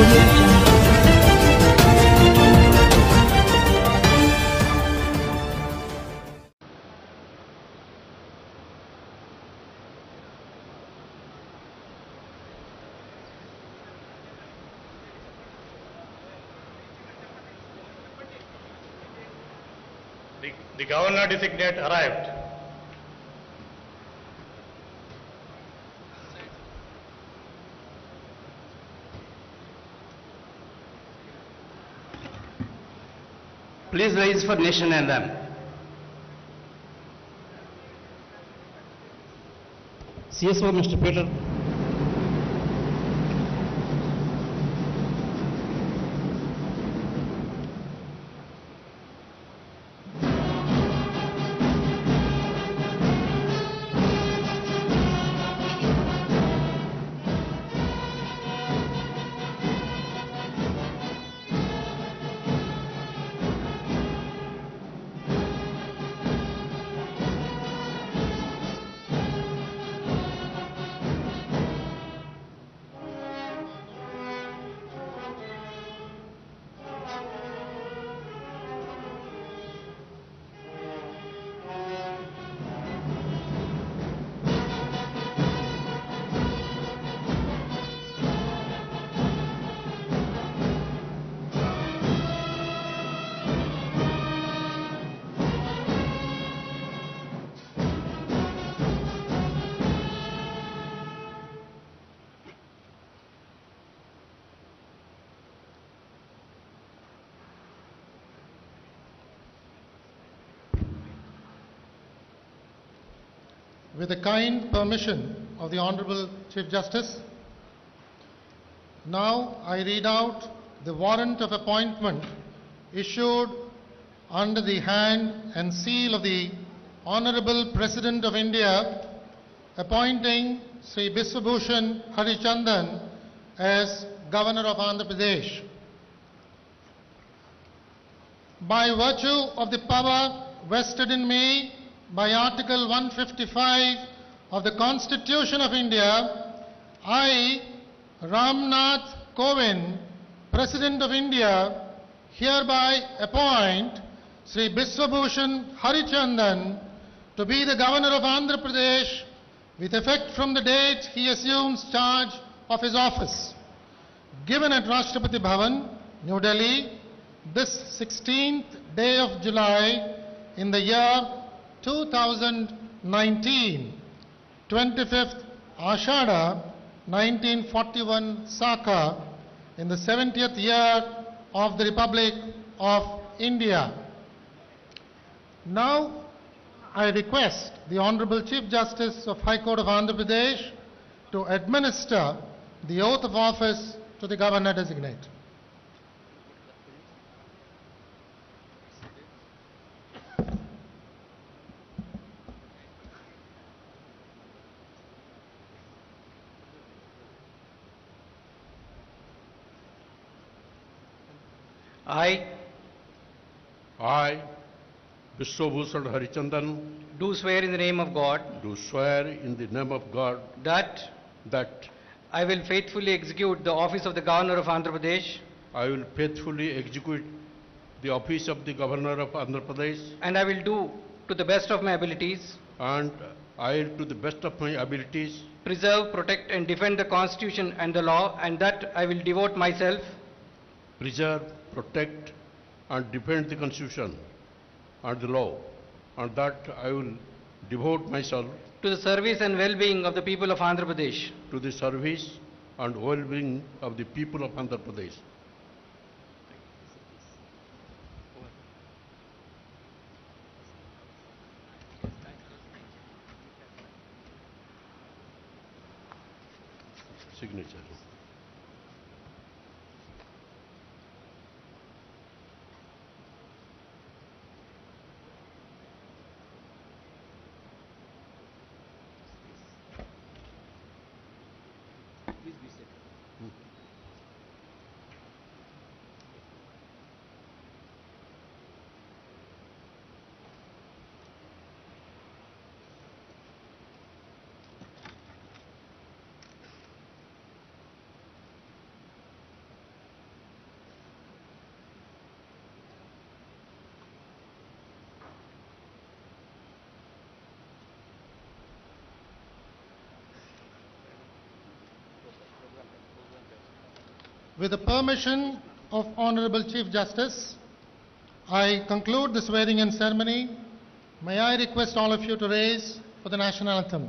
Audio Jungle. The governor designate arrived. Please rise for nation anthem. CSO Mr. Peter. With the kind permission of the Honorable Chief Justice, now I read out the warrant of appointment issued under the hand and seal of the Honorable President of India, appointing Sri Biswabhushan Harichandan as Governor of Andhra Pradesh. By virtue of the power vested in me by Article 155 of the Constitution of India, I, Ramnath Kovind, President of India, hereby appoint Sri Biswabhushan Harichandan to be the Governor of Andhra Pradesh with effect from the date he assumes charge of his office. Given at Rashtrapati Bhavan, New Delhi, this 16th day of July in the year 2019, 25th Ashada, 1941 Saka, in the 70th year of the Republic of India. Now, I request the Honorable Chief Justice of High Court of Andhra Pradesh to administer the oath of office to the Governor designate. I, Biswabhushan Harichandan, Do swear in the name of God do swear in the name of God that that I will faithfully execute the office of the Governor of Andhra Pradesh, I will faithfully execute the office of the Governor of Andhra Pradesh, and I will do to the best of my abilities and I, to the best of my abilities, preserve, protect and defend the Constitution and the law, and that I will devote myself preserve, protect, and defend the Constitution and the law, and that I will devote myself to the service and well-being of the people of Andhra Pradesh. to the service and well-being of the people of Andhra Pradesh. Signature. With the permission of Honorable Chief Justice, I conclude the swearing-in ceremony. May I request all of you to raise for the national anthem.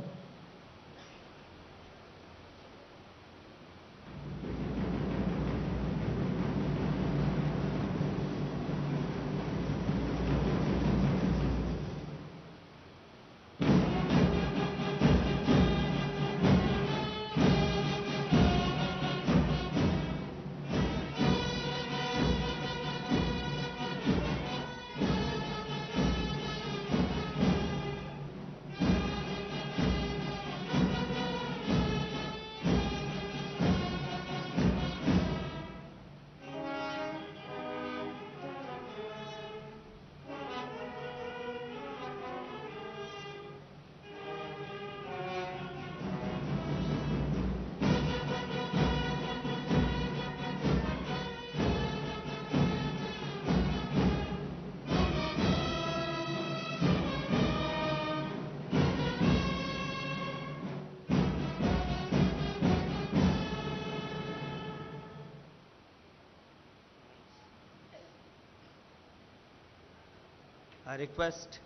I request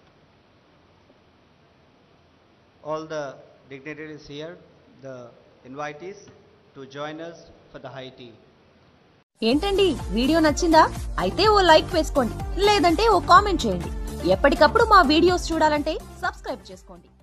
all the dignitaries here, the invitees, to join us for the high tea. ఏంటండి video నచ్చిందా? అయితే ఓ like వేసుకోండి, లేదంటే ఓ comment చేయండి. ఎప్పటికప్పుడు మా videos చూడాలంటే subscribe చేసుకోండి.